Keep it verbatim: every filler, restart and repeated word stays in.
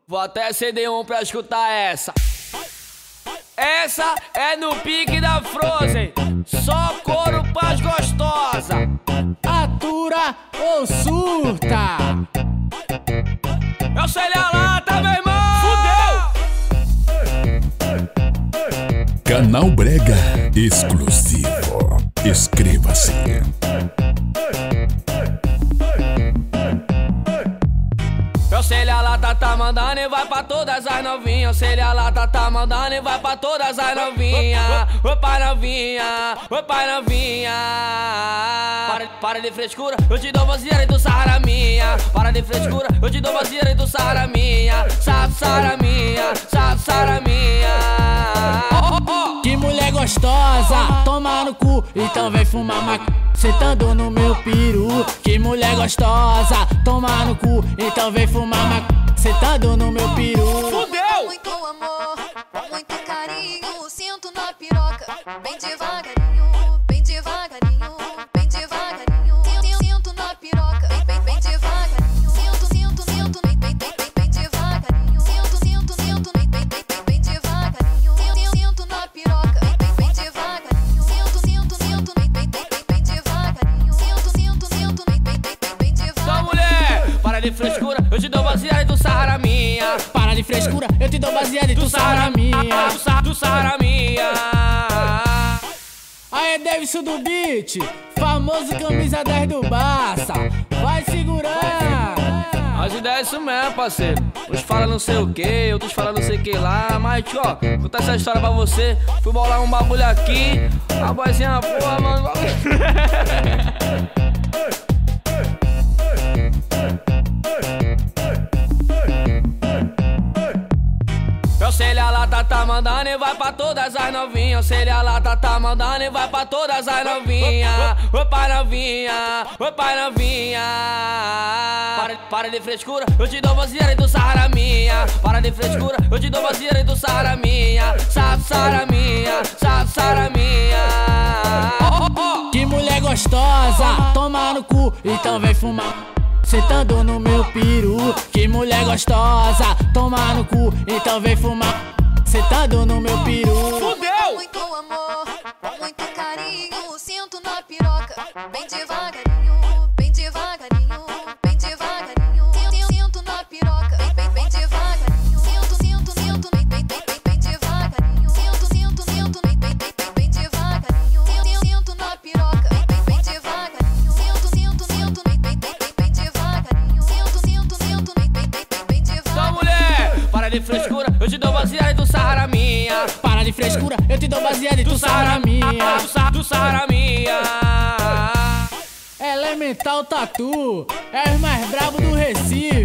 Vou até acender um pra escutar essa. Essa é no pique da Frozen. Só couro pras gostosa. Atura ou surta? Eu sei a lata, meu irmão. Fudeu! Canal Brega exclusivo. Inscreva-se. Eu sei a lata tá mandando e vai pra todas as novinhas. Eu sei a lata tá mandando e vai pra todas as novinhas. Opa novinha, opa novinha. Para, para de frescura, eu te dou vaziera e tu sarra minha. Para de frescura, eu te dou vaziera e tu sarra minha. Sa, sara minha, sa, sara minha. Oh, oh, oh. Que mulher gostosa, toma no cu, então vem fumar maconha sentando no meu peru. Que mulher gostosa, toma no cu, então vem fumar maconha sentando no meu peru. Fudeu! Muito amor, muito carinho, sinto na piroca, bem devagarinho, bem devagarinho, bem devagarinho. Sinto na piroca, bem, bem, bem devagarinho. Sinto, sinto, sinto, bem, bem, bem, bem, bem devagarinho. Sinto, sinto, sinto, bem, bem, bem, bem, bem devagarinho. Sinto na piroca, bem, bem, bem devagarinho. Sinto, sinto, sinto, bem, bem, bem, bem, bem devagarinho. Sinto, sinto, sinto, bem, bem, bem, bem, bem devagarinho. Então mulher, para de frescura, eu te dou vaziera e tu sarra minha. Para de frescura, eu te dou baseado e tu sarra minha. Tu sarra, tu sarra minha. Aê, Davidson do beat, famoso camisa dez do Barça. Vai segurar. As ideias é isso mesmo, parceiro. Uns falam não sei o que, outros falam não sei o que lá. Mas, tio, ó, contar essa história pra você. Fui bolar um bagulho aqui. A vozinha, porra, mano. Eu sei a lata tá mandando e vai pra todas as novinhas. Eu sei a lata tá mandando e vai pra todas as novinhas. Opa novinha, opa novinha. Para, para de frescura, eu te dou vaziera e tu sarra minha. Para de frescura, eu te dou vaziera e tu sarra minha. Sa, sara minha, sa, sara minha. Oh, oh, oh. Que mulher gostosa, toma no cu, então vem fumar sentando no meu peru. Que mulher gostosa, toma no cu, então vem fumar sentando no meu peru. Fudeu! Muito amor, muito carinho, sinto na piroca, bem devagarinho, bem devagarinho, bem devagarinho. Sinto na piroca, bem, bem, bem devagarinho. Sinto, sinto, sinto, bem, bem, bem, bem, bem devagarinho. Sinto, sinto, sinto, bem, bem, bem, bem, bem devagarinho. Sinto na piroca, bem, bem, bem devagarinho. Sinto, sinto, sinto, bem, bem, bem, bem, bem devagarinho. Sinto, sinto, sinto, bem, bem, bem, bem, bem devagarinho. Então mulher, para de frescura, eu te dou vaziera e tu sarra minha. Para de frescura, eu te dou baseado e tu sarra minha. Tu sarra, tu sarra minha. Elemental Tatu, é os mais brabo do Recife.